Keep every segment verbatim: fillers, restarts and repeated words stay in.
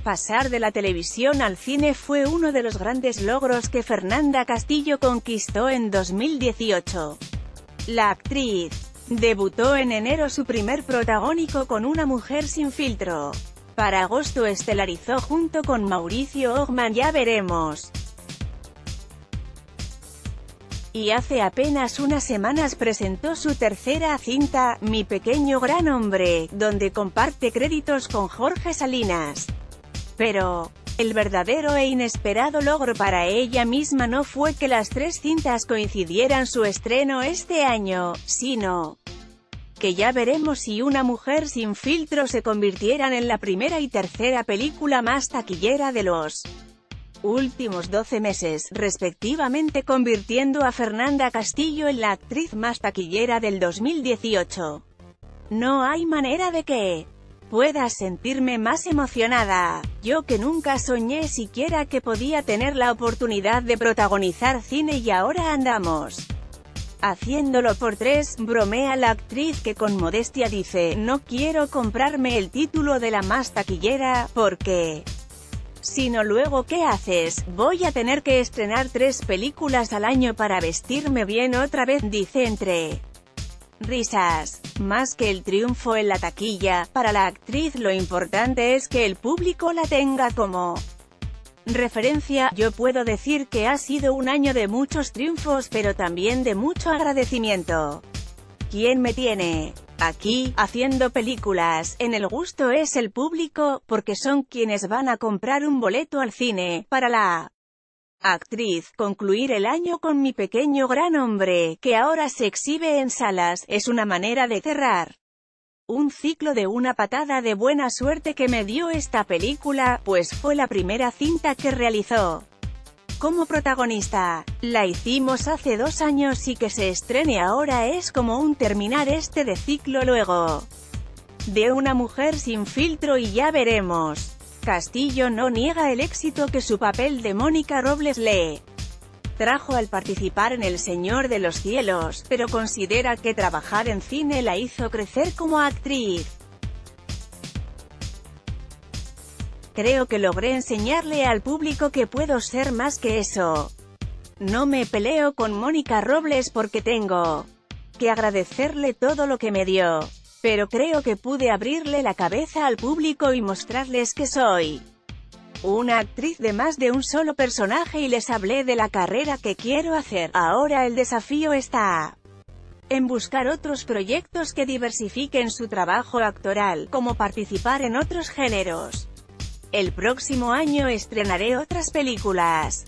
Pasar de la televisión al cine fue uno de los grandes logros que Fernanda Castillo conquistó en dos mil dieciocho. La actriz debutó en enero su primer protagónico con Una mujer sin filtro. Para agosto estelarizó junto con Mauricio Ockman Ya veremos. Y hace apenas unas semanas presentó su tercera cinta, Mi pequeño gran hombre, donde comparte créditos con Jorge Salinas. Pero el verdadero e inesperado logro para ella misma no fue que las tres cintas coincidieran su estreno este año, sino que Ya veremos y Una mujer sin filtro se convirtieran en la primera y tercera película más taquillera de los últimos doce meses, respectivamente, convirtiendo a Fernanda Castillo en la actriz más taquillera del dos mil dieciocho. No hay manera de que pueda sentirme más emocionada. Yo que nunca soñé siquiera que podía tener la oportunidad de protagonizar cine y ahora andamos haciéndolo por tres, bromea la actriz que con modestia dice, no quiero comprarme el título de la más taquillera, porque si no luego ¿qué haces? Voy a tener que estrenar tres películas al año para vestirme bien otra vez, dice entre risas. Más que el triunfo en la taquilla, para la actriz lo importante es que el público la tenga como referencia. Yo puedo decir que ha sido un año de muchos triunfos pero también de mucho agradecimiento. ¿Quién me tiene aquí, haciendo películas? En el gusto es el público, porque son quienes van a comprar un boleto al cine. Para la actriz, concluir el año con Mi pequeño gran hombre, que ahora se exhibe en salas, es una manera de cerrar un ciclo de una patada de buena suerte que me dio esta película, pues fue la primera cinta que realizó como protagonista. La hicimos hace dos años y que se estrene ahora es como un terminar este de ciclo luego de Una mujer sin filtro y Ya veremos. Castillo no niega el éxito que su papel de Mónica Robles le trajo al participar en El Señor de los Cielos, pero considera que trabajar en cine la hizo crecer como actriz. Creo que logré enseñarle al público que puedo ser más que eso. No me peleo con Mónica Robles porque tengo que agradecerle todo lo que me dio, pero creo que pude abrirle la cabeza al público y mostrarles que soy una actriz de más de un solo personaje y les hablé de la carrera que quiero hacer. Ahora el desafío está en buscar otros proyectos que diversifiquen su trabajo actoral, como participar en otros géneros. El próximo año estrenaré otras películas,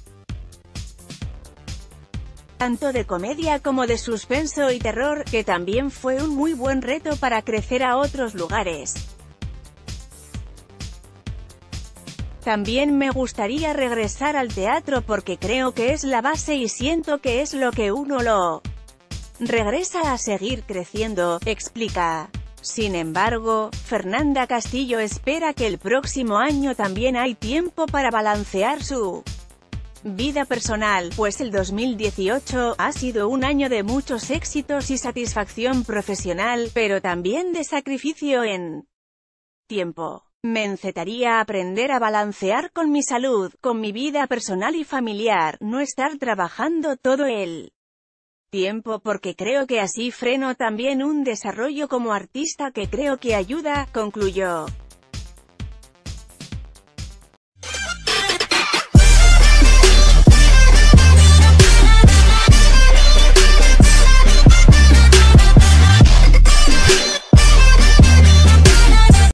tanto de comedia como de suspenso y terror, que también fue un muy buen reto para crecer a otros lugares. También me gustaría regresar al teatro porque creo que es la base y siento que es lo que uno lo regresa a seguir creciendo, explica. Sin embargo, Fernanda Castillo espera que el próximo año también hay tiempo para balancear su vida personal, pues el dos mil dieciocho ha sido un año de muchos éxitos y satisfacción profesional, pero también de sacrificio en tiempo. Me encantaría aprender a balancear con mi salud, con mi vida personal y familiar, no estar trabajando todo el tiempo porque creo que así freno también un desarrollo como artista que creo que ayuda, concluyó.